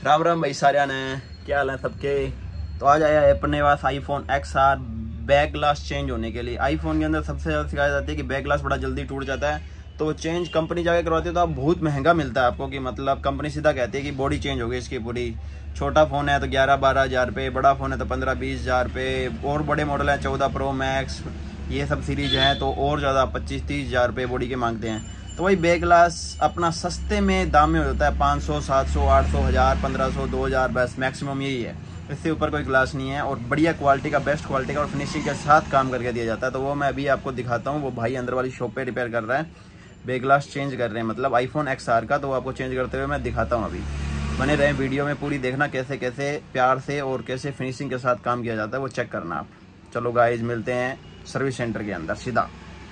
राम राम भाई सारिया ने, क्या हाल है सबके। तो आज आया है अपने पास iPhone XR back glass change होने के लिए। आईफोन के अंदर सबसे ज़्यादा शिकायत आती है कि बैक ग्लास बड़ा जल्दी टूट जाता है, तो चेंज कंपनी जाके करवाते हो तो आप बहुत महंगा मिलता है आपको। कि मतलब कंपनी सीधा कहती है कि बॉडी चेंज हो गई इसकी पूरी। छोटा फ़ोन है तो 11-12 हज़ार रुपये, बड़ा फ़ोन है तो 15-20 हज़ार रुपये, और बड़े मॉडल हैं 14 Pro Max ये सब सीरीज हैं तो और ज़्यादा 25-30 हज़ार रुपये बॉडी के मांगते हैं। तो वही बैक ग्लास अपना सस्ते में दाम में हो जाता है 500, 700, 800, 1000, 1500, 2000, बस मैक्सिमम यही है। इससे ऊपर कोई ग्लास नहीं है और बढ़िया क्वालिटी का, बेस्ट क्वालिटी का और फिनिशिंग के साथ काम करके दिया जाता है। तो वो मैं अभी आपको दिखाता हूँ। वो भाई अंदर वाली शॉप पे रिपेयर कर रहा है, बैक ग्लास चेंज कर रहे हैं, मतलब आईफोन XR का। तो वो आपको चेंज करते हुए मैं दिखाता हूँ। अभी बने रहे वीडियो में, पूरी देखना कैसे कैसे प्यार से और कैसे फिनिशिंग के साथ काम किया जाता है, वो चेक करना आप। चलो गाइज मिलते हैं सर्विस सेंटर के अंदर सीधा।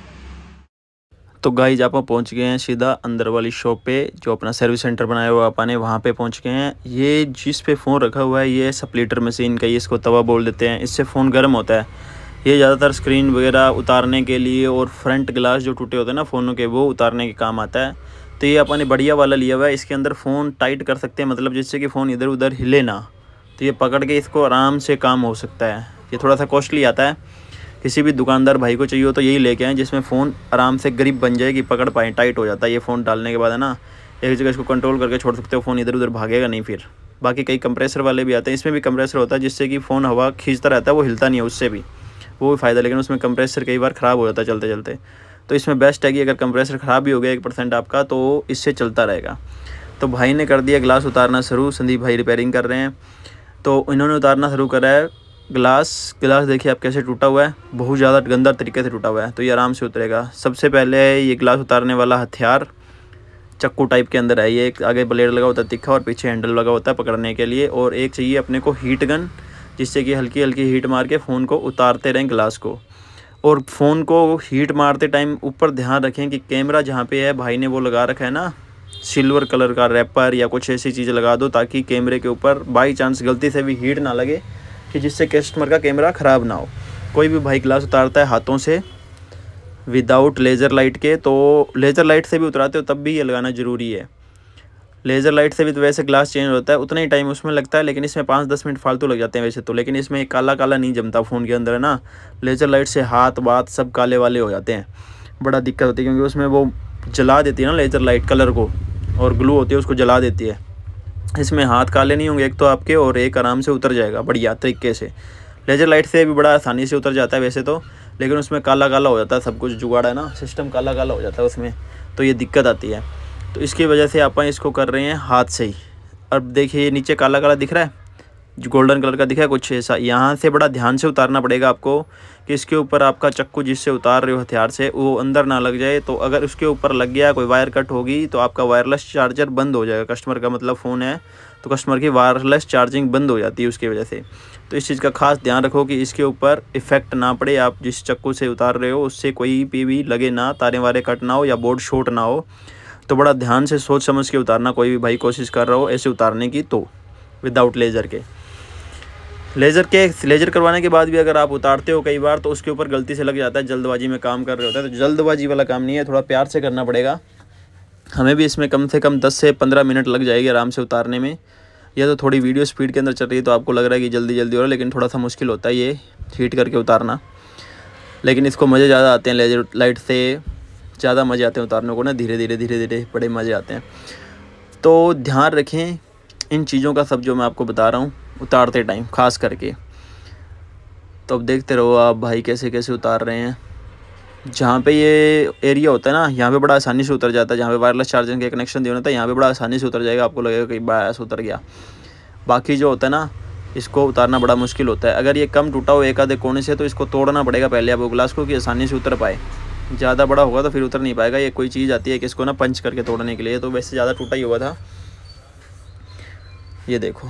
तो गाइज आप पहुंच गए हैं सीधा अंदर वाली शॉप पे, जो अपना सर्विस सेंटर बनाया हुआ आपने वहाँ पे पहुंच गए हैं। ये जिस पे फ़ोन रखा हुआ है ये स्प्लिटर मशीन का, ये इसको तवा बोल देते हैं। इससे फ़ोन गर्म होता है। ये ज़्यादातर स्क्रीन वगैरह उतारने के लिए और फ्रंट ग्लास जो टूटे होते हैं ना फ़ोनों के, वो उतारने के काम आता है। तो ये अपने बढ़िया वाला लिया हुआ है। इसके अंदर फ़ोन टाइट कर सकते हैं, मतलब जिससे कि फ़ोन इधर उधर हिले ना। तो ये पकड़ के इसको आराम से काम हो सकता है। ये थोड़ा सा कॉस्टली आता है, किसी भी दुकानदार भाई को चाहिए हो तो यही लेके आएँ, जिसमें फ़ोन आराम से ग्रिप बन जाए कि पकड़ पाएँ। टाइट हो जाता है ये फ़ोन डालने के बाद, है ना। एक जगह इसको कंट्रोल करके छोड़ सकते हो, फ़ोन इधर उधर भागेगा नहीं फिर। बाकी कई कंप्रेसर वाले भी आते हैं, इसमें भी कंप्रेसर होता है जिससे कि फ़ोन हवा खींचता रहता है, वो हिलता नहीं है, उससे भी वो भी फ़ायदा। लेकिन उसमें कंप्रेसर कई बार ख़राब हो जाता है चलते चलते। तो इसमें बेस्ट है कि अगर कंप्रेसर ख़राब भी हो गया 1% आपका, तो इससे चलता रहेगा। तो भाई ने कर दिया ग्लास उतारना शुरू। संदीप भाई रिपेयरिंग कर रहे हैं, तो इन्होंने उतारना शुरू करा है ग्लास देखिए आप कैसे टूटा हुआ है, बहुत ज़्यादा गंदा तरीके से टूटा हुआ है। तो ये आराम से उतरेगा। सबसे पहले ये ग्लास उतारने वाला हथियार चक्कू टाइप के अंदर है। ये एक आगे ब्लेड लगा होता है तिखा और पीछे हैंडल लगा होता है पकड़ने के लिए। और एक चाहिए अपने को हीट गन, जिससे कि हल्की हल्की हीट मार के फ़ोन को उतारते रहें ग्लास को। और फ़ोन को हीट मारते टाइम ऊपर ध्यान रखें कि कैमरा जहाँ पे है, भाई ने वो लगा रखा है ना सिल्वर कलर का रैपर या कुछ ऐसी चीज़ लगा दो, ताकि कैमरे के ऊपर बाई चांस गलती से भी हीट ना लगे, कि जिससे कस्टमर का कैमरा ख़राब ना हो। कोई भी भाई ग्लास उतारता है हाथों से विदाउट लेज़र लाइट के, तो लेज़र लाइट से भी उतराते हो तब भी ये लगाना ज़रूरी है। लेज़र लाइट से भी तो वैसे ग्लास चेंज होता है, उतना ही टाइम उसमें लगता है, लेकिन इसमें 5-10 मिनट फालतू लग जाते हैं वैसे तो। लेकिन इसमें काला काला नहीं जमता फ़ोन के अंदर, है ना। लेज़र लाइट से हाथ बात सब काले वाले हो जाते हैं, बड़ा दिक्कत होती है, क्योंकि उसमें वो जला देती है ना लेज़र लाइट कलर को, और ग्लू होती है उसको जला देती है। इसमें हाथ काले नहीं होंगे एक तो आपके, और एक आराम से उतर जाएगा बढ़िया तरीके से। लेज़र लाइट से भी बड़ा आसानी से उतर जाता है वैसे तो, लेकिन उसमें काला काला हो जाता है सब कुछ, जुगाड़ है ना, सिस्टम काला काला हो जाता है उसमें, तो ये दिक्कत आती है। तो इसकी वजह से अपन इसको कर रहे हैं हाथ से ही। अब देखिए ये नीचे काला काला दिख रहा है, जो गोल्डन कलर का दिखा है कुछ ऐसा, यहाँ से बड़ा ध्यान से उतारना पड़ेगा आपको, कि इसके ऊपर आपका चक्कू जिससे उतार रहे हो हथियार से, वो अंदर ना लग जाए। तो अगर उसके ऊपर लग गया, कोई वायर कट होगी, तो आपका वायरलेस चार्जर बंद हो जाएगा। कस्टमर का मतलब फ़ोन है तो कस्टमर की वायरलेस चार्जिंग बंद हो जाती है उसकी वजह से। तो इस चीज़ का खास ध्यान रखो कि इसके ऊपर इफेक्ट ना पड़े, आप जिस चक्कू से उतार रहे हो उससे कोई भी लगे ना, तारे वारे कट ना हो या बोर्ड शॉर्ट ना हो। तो बड़ा ध्यान से सोच समझ के उतारना, कोई भी भाई कोशिश कर रहा हो ऐसे उतारने की, तो विदाउट लेज़र के। लेज़र करवाने के बाद भी अगर आप उतारते हो कई बार, तो उसके ऊपर गलती से लग जाता है, जल्दबाजी में काम कर रहे होते हैं। तो जल्दबाजी वाला काम नहीं है, थोड़ा प्यार से करना पड़ेगा। हमें भी इसमें कम से कम 10 से 15 मिनट लग जाएगी आराम से उतारने में। यह तो थोड़ी वीडियो स्पीड के अंदर चल रही है तो आपको लग रहा है कि जल्दी जल्दी हो रहा है, लेकिन थोड़ा सा मुश्किल होता है ये हीट करके उतारना। लेकिन इसको मज़े ज़्यादा आते हैं, लेज़र लाइट से ज़्यादा मज़े आते हैं उतारने को ना, धीरे धीरे बड़े मज़े आते हैं। तो ध्यान रखें इन चीज़ों का सब, जो मैं आपको बता रहा हूँ उतारते टाइम ख़ास करके। तो अब देखते रहो आप भाई कैसे कैसे उतार रहे हैं। जहाँ पे ये एरिया होता है ना, यहाँ पे बड़ा आसानी से उतर जाता है। जहाँ पे वायरलेस चार्जिंग के कनेक्शन दिया होता है, यहाँ पे बड़ा आसानी से उतर जाएगा, आपको लगेगा कि बस उतर गया। बाकी जो होता है ना, इसको उतारना बड़ा मुश्किल होता है। अगर ये कम टूटा हो एक आधे कोने से, तो इसको तोड़ना पड़ेगा पहले आपको ग्लास को, कि आसानी से उतर पाए। ज़्यादा बड़ा होगा तो फिर उतर नहीं पाएगा। ये कोई चीज़ आती है कि इसको ना पंच करके तोड़ने के लिए, तो वैसे ज़्यादा टूटा ही हुआ था। ये देखो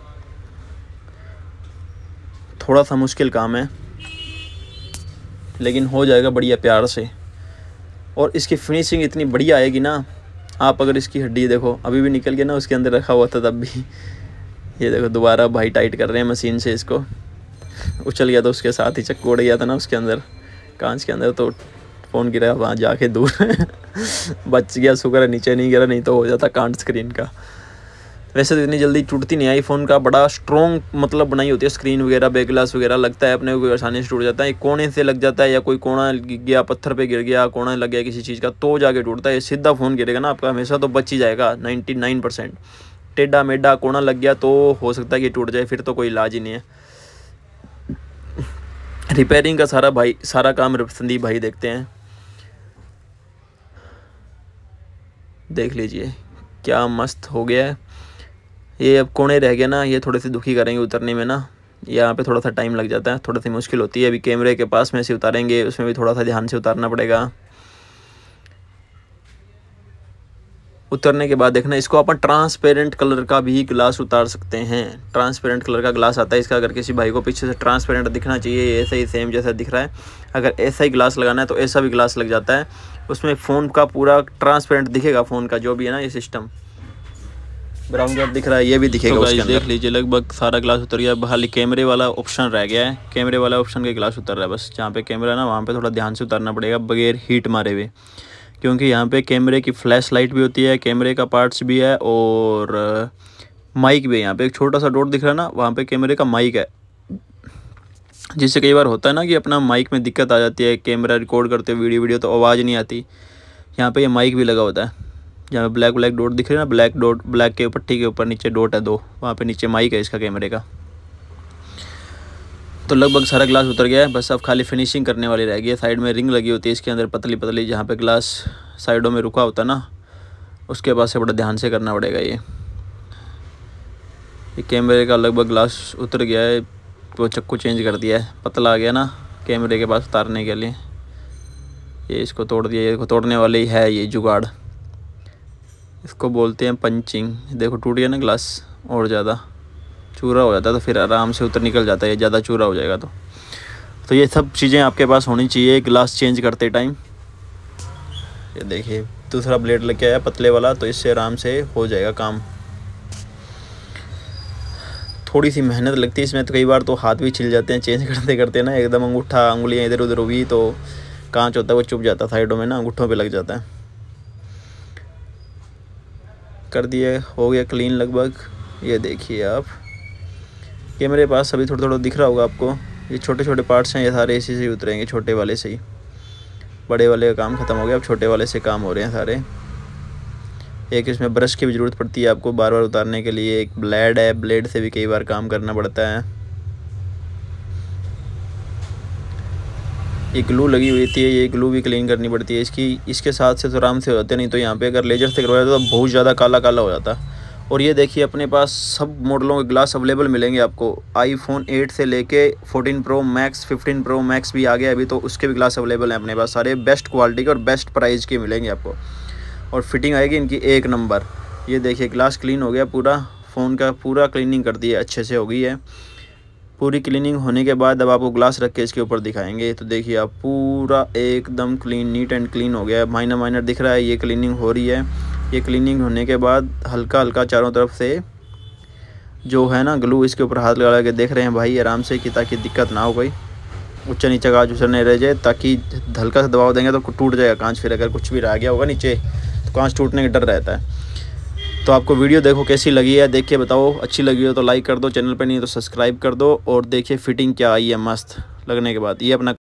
थोड़ा सा मुश्किल काम है, लेकिन हो जाएगा बढ़िया प्यार से। और इसकी फिनिशिंग इतनी बढ़िया आएगी ना, आप अगर इसकी हड्डी देखो, अभी भी निकल के ना उसके अंदर रखा हुआ था तब भी। ये देखो दोबारा भाई टाइट कर रहे हैं मशीन से इसको। उछल गया तो उसके साथ ही चक्कू उड़ गया था ना उसके अंदर, कांच के अंदर, तो फ़ोन गिरा वहाँ जाके दूर बच गया, शुक्र है नीचे नहीं गिरा, नहीं तो हो जाता कांट स्क्रीन का। वैसे तो इतनी जल्दी टूटती नहीं है, आईफोन का बड़ा स्ट्रॉन्ग मतलब बनाई होती है, स्क्रीन वगैरह बैक ग्लास वगैरह लगता है अपने को आसानी से टूट जाता है। कोने से लग जाता है या कोई कोना गिर गया, पत्थर पे गिर गया, कोना लग गया किसी चीज़ का तो जाके टूटता है। सीधा फ़ोन गिरेगा ना आपका हमेशा तो बच ही जाएगा 99%। टेढ़ा मेढ़ा कोना लग गया तो हो सकता है कि टूट जाए, फिर तो कोई इलाज ही नहीं है। रिपेयरिंग का सारा काम संदीप भाई देखते हैं। देख लीजिए क्या मस्त हो गया है। ये अब कोने रह गया ना, ये थोड़े से दुखी करेंगे उतरने में ना, यहाँ पे थोड़ा सा टाइम लग जाता है, थोड़ी सी मुश्किल होती है। अभी कैमरे के पास में से उतारेंगे, उसमें भी थोड़ा सा ध्यान से उतारना पड़ेगा। उतरने के बाद देखना, इसको अपन ट्रांसपेरेंट कलर का भी ग्लास उतार सकते हैं। ट्रांसपेरेंट कलर का ग्लास आता है इसका, अगर किसी भाई को पीछे से ट्रांसपेरेंट दिखना चाहिए, ऐसा ही सेम जैसा दिख रहा है, अगर ऐसा ही ग्लास लगाना है तो ऐसा भी ग्लास लग जाता है। उसमें फ़ोन का पूरा ट्रांसपेरेंट दिखेगा, फ़ोन का जो भी है ना ये सिस्टम, ब्राउन कलर दिख रहा है, ये भी दिखेगा तो उसके अंदर। देख लीजिए लगभग सारा ग्लास उतर गया, खाली कैमरे वाला ऑप्शन रह गया है। कैमरे वाला ऑप्शन का ग्लास उतर रहा है बस, जहाँ पे कैमरा है ना वहाँ पे थोड़ा ध्यान से उतारना पड़ेगा बगैर हीट मारे हुए, क्योंकि यहाँ पे कैमरे की फ्लैश लाइट भी होती है, कैमरे का पार्ट्स भी है और माइक भी है। यहाँ पे एक छोटा सा डॉट दिख रहा है ना, वहाँ पे कैमरे का माइक है, जिससे कई बार होता है ना कि अपना माइक में दिक्कत आ जाती है, कैमरा रिकॉर्ड करते हुए वीडियो तो आवाज़ नहीं आती। यहाँ पे ये माइक भी लगा होता है, जहाँ पे ब्लैक डॉट दिख रहे हैं ना, ब्लैक डॉट, ब्लैक के पट्टी के ऊपर नीचे डॉट है 2, वहाँ पे नीचे माइक है इसका कैमरे का। तो लगभग सारा ग्लास उतर गया है, बस अब खाली फिनिशिंग करने वाली रह गई है। साइड में रिंग लगी होती है इसके अंदर पतली पतली, जहाँ पे ग्लास साइडों में रुका होता है ना, उसके पास से बड़ा ध्यान से करना पड़ेगा। ये कैमरे का लगभग ग्लास उतर गया है, वो चक्कू चेंज कर दिया है, पतला आ गया ना कैमरे के पास उतारने के लिए। ये इसको तोड़ दिया, इसको तोड़ने वाले ही है ये जुगाड़, इसको बोलते हैं पंचिंग। देखो टूट गया ना ग्लास, और ज़्यादा चूरा हो जाता है तो फिर आराम से निकल जाता है, ये ज़्यादा चूरा हो जाएगा तो ये सब चीज़ें आपके पास होनी चाहिए ग्लास चेंज करते टाइम। ये देखिए दूसरा ब्लेड लेके आया पतले वाला, तो इससे आराम से हो जाएगा काम। थोड़ी सी मेहनत लगती है इसमें, तो कई बार तो हाथ भी छिल जाते हैं चेंज करते करते ना, एकदम अंगूठा उंगलियाँ इधर उधर हुई तो कांच होता है वो चुभ जाता है साइडों में ना, अंगूठों पे लग जाता है। कर दिए, हो गया क्लीन लगभग। ये देखिए आप, ये मेरे पास अभी थोड़ा थोड़ा दिख रहा होगा आपको, ये छोटे छोटे पार्ट्स हैं, ये सारे इसी से ही उतरेंगे, छोटे वाले से ही। बड़े वाले का काम ख़त्म हो गया, अब छोटे वाले से काम हो रहे हैं सारे। एक इसमें ब्रश की भी ज़रूरत पड़ती है आपको बार बार उतारने के लिए, एक ब्लेड है, ब्लेड से भी कई बार काम करना पड़ता है। ये ग्लू लगी हुई थी, ये ग्लू भी क्लीन करनी पड़ती है इसकी, इसके साथ से तो आराम से हो जाते, नहीं तो यहाँ पे अगर लेजर से करवाया तो बहुत ज़्यादा काला काला हो जाता। और ये देखिए अपने पास सब मॉडलों के ग्लास अवेलेबल मिलेंगे आपको, आईफोन 8 से लेके 14 प्रो मैक्स, 15 प्रो मैक्स भी आ गया अभी, तो उसके भी ग्लास अवेलेबल हैं अपने पास, सारे बेस्ट क्वालिटी के और बेस्ट प्राइस के मिलेंगे आपको, और फिटिंग आएगी इनकी एक नंबर। ये देखिए ग्लास क्लीन हो गया पूरा, फ़ोन का पूरा क्लीनिंग कर दी है, अच्छे से हो गई है। पूरी क्लीनिंग होने के बाद अब आपको ग्लास रख के इसके ऊपर दिखाएंगे, तो देखिए आप पूरा एकदम क्लीन, नीट एंड क्लीन हो गया है। माइनर दिख रहा है, ये क्लीनिंग हो रही है। ये क्लीनिंग होने के बाद हल्का हल्का चारों तरफ से जो है ना ग्लू, इसके ऊपर हाथ लगा के देख रहे हैं भाई आराम से, कि ताकि दिक्कत ना हो, कोई ऊंचा नीचे कांच उछलने रह जाए, ताकि हल्का सा दबाव देंगे तो टूट जाएगा कांच, फिर अगर कुछ भी रह गया होगा नीचे तो कांच टूटने का डर रहता है। तो आपको वीडियो देखो कैसी लगी है, देख के बताओ, अच्छी लगी हो तो लाइक कर दो, चैनल पे नहीं तो सब्सक्राइब कर दो, और देखिए फिटिंग क्या आई है मस्त लगने के बाद। ये अपना